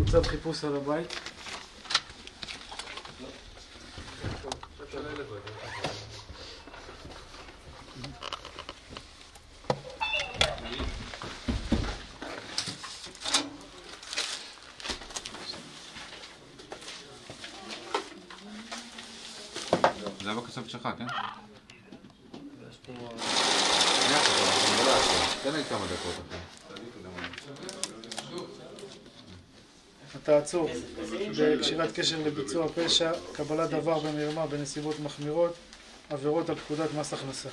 צו חיפוש על הבית. זה היה בכספת שלך, כן? יש פה... תן לי כמה דקות אחרי. אתה עצור בקשירת קשר לביצוע פשע, קבלת דבר במרמה בנסיבות מחמירות, עבירות על פקודת מס הכנסה.